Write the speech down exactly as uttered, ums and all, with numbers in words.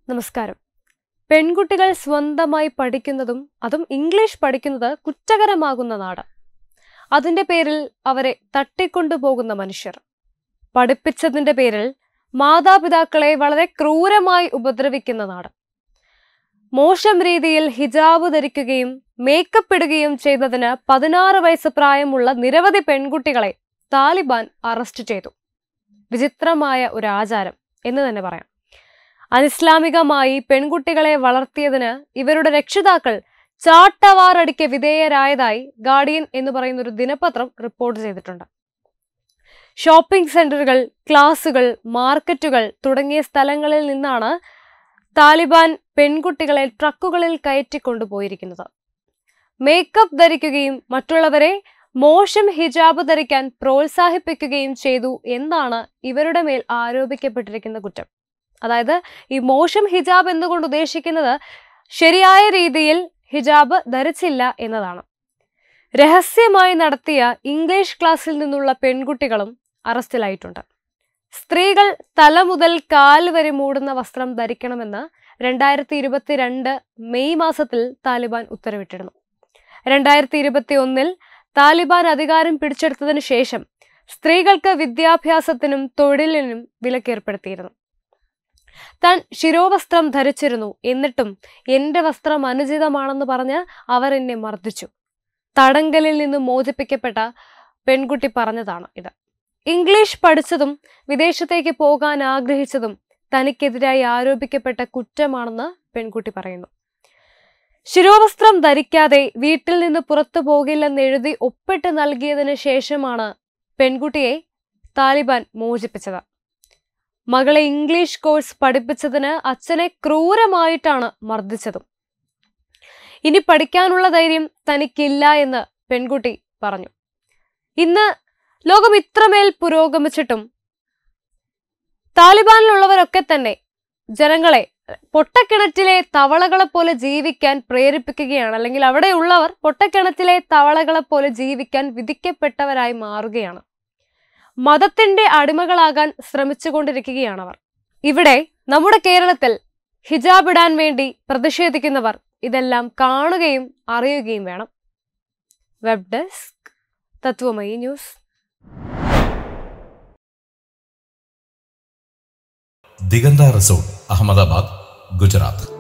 നമസ്കാരം. പെൺകുട്ടികൾ സ്വന്തമായി പഠിക്കുന്നതും അതും ഇംഗ്ലീഷ് പഠിക്കുന്നത് കുറ്റകരമാകുന്ന നാട്. അതിന്റെ പേരിൽ അവരെ തട്ടിക്കൊണ്ടുപോകുന്ന മനുഷ്യർ. പഠിപ്പിച്ചതിന്റെ പേരിൽ മാതാപിതാക്കളെ വളരെ ക്രൂരമായി ഉപദ്രവിക്കുന്ന നാട്. മോശം രീതിയിൽ ഹിജാബ് ധരിക്കുകയും മേക്കപ്പ് ഇടുകയും ചെയ്തതിന് പതിനാറ് വയസ്സ് പ്രായമുള്ള നിരവധി പെൺകുട്ടികളെ താലിബാൻ അറസ്റ്റ് ചെയ്തു. വിചിത്രമായ ഒരു ആചാരം എന്ന് തന്നെ പറയാം. അനിസ്ലാമികമായി പെൺകുട്ടികളെ വളർത്തിയതിന് ഇവരുടെ രക്ഷിതാക്കൾ ചാട്ടവാറടിക്ക് വിധേയരായതായി ഗാർഡിയൻ എന്ന് പറയുന്ന ഒരു ദിനപത്രം റിപ്പോർട്ട് ചെയ്തിട്ടുണ്ട്. ഷോപ്പിംഗ് സെന്ററുകൾ, ക്ലാസുകൾ, മാർക്കറ്റുകൾ തുടങ്ങിയ സ്ഥലങ്ങളിൽ നിന്നാണ് താലിബാൻ പെൺകുട്ടികളെ ട്രക്കുകളിൽ കയറ്റിക്കൊണ്ടുപോയിരിക്കുന്നത്. മേക്കപ്പ് ധരിക്കുകയും മറ്റുള്ളവരെ മോശം ഹിജാബ് ധരിക്കാൻ പ്രോത്സാഹിപ്പിക്കുകയും ചെയ്തു എന്നാണ് ഇവരുടെ മേൽ ആരോപിക്കപ്പെട്ടിരിക്കുന്ന കുറ്റം. അതായത് ഈ മോശം ഹിജാബ് എന്നുകൊണ്ട് ഉദ്ദേശിക്കുന്നത് ശരിയായ രീതിയിൽ ഹിജാബ് ധരിച്ചില്ല എന്നതാണ്. രഹസ്യമായി നടത്തിയ ഇംഗ്ലീഷ് ക്ലാസ്സിൽ നിന്നുള്ള പെൺകുട്ടികളും അറസ്റ്റിലായിട്ടുണ്ട്. സ്ത്രീകൾ തല മുതൽ കാൽ വരെ മൂടുന്ന വസ്ത്രം ധരിക്കണമെന്ന് രണ്ടായിരത്തി ഇരുപത്തിരണ്ട് മെയ് മാസത്തിൽ താലിബാൻ ഉത്തരവിട്ടിരുന്നു. രണ്ടായിരത്തി ഇരുപത്തി ഒന്നിൽ താലിബാൻ അധികാരം പിടിച്ചെടുത്തതിനു ശേഷം സ്ത്രീകൾക്ക് വിദ്യാഭ്യാസത്തിനും തൊഴിലിനും വിലക്കേർപ്പെടുത്തിയിരുന്നു. താൻ ശിരോവസ്ത്രം ധരിച്ചിരുന്നു, എന്നിട്ടും എന്റെ വസ്ത്രം അനുചിതമാണെന്ന് പറഞ്ഞ് അവർ എന്നെ മർദ്ദിച്ചു. തടങ്കലിൽ നിന്ന് മോചിപ്പിക്കപ്പെട്ട പെൺകുട്ടി പറഞ്ഞതാണ് ഇത്. ഇംഗ്ലീഷ് പഠിച്ചതും വിദേശത്തേക്ക് പോകാൻ ആഗ്രഹിച്ചതും തനിക്കെതിരായി ആരോപിക്കപ്പെട്ട കുറ്റമാണെന്ന് പെൺകുട്ടി പറയുന്നു. ശിരോവസ്ത്രം ധരിക്കാതെ വീട്ടിൽ നിന്ന് പുറത്തു പോകില്ലെന്ന് എഴുതി ഒപ്പിട്ട് നൽകിയതിനു ശേഷമാണ് പെൺകുട്ടിയെ താലിബാൻ മോചിപ്പിച്ചത്. മകളെ ഇംഗ്ലീഷ് കോഴ്സ് പഠിപ്പിച്ചതിന് അച്ഛനെ ക്രൂരമായിട്ടാണ് മർദ്ദിച്ചതും. ഇനി പഠിക്കാനുള്ള ധൈര്യം തനിക്കില്ല എന്ന് പെൺകുട്ടി പറഞ്ഞു. ഇന്ന് ലോകം ഇത്രമേൽ പുരോഗമിച്ചിട്ടും താലിബാനിലുള്ളവരൊക്കെ തന്നെ ജനങ്ങളെ പൊട്ടക്കിണറ്റിലെ തവളകളെ പോലെ ജീവിക്കാൻ പ്രേരിപ്പിക്കുകയാണ്. അല്ലെങ്കിൽ അവിടെയുള്ളവർ പൊട്ടക്കിണറ്റിലെ തവളകളെ പോലെ ജീവിക്കാൻ വിധിക്കപ്പെട്ടവരായി മാറുകയാണ്. മതത്തിന്റെ അടിമകളാകാൻ ശ്രമിച്ചുകൊണ്ടിരിക്കുകയാണവർ. ഇവിടെ നമ്മുടെ കേരളത്തിൽ ഹിജാബ് ഇടാൻ വേണ്ടി പ്രതിഷേധിക്കുന്നവർ ഇതെല്ലാം കാണുകയും അറിയുകയും വേണം. Web desk Tatwamayi news. Diganta resort, Ahmedabad, Gujarat.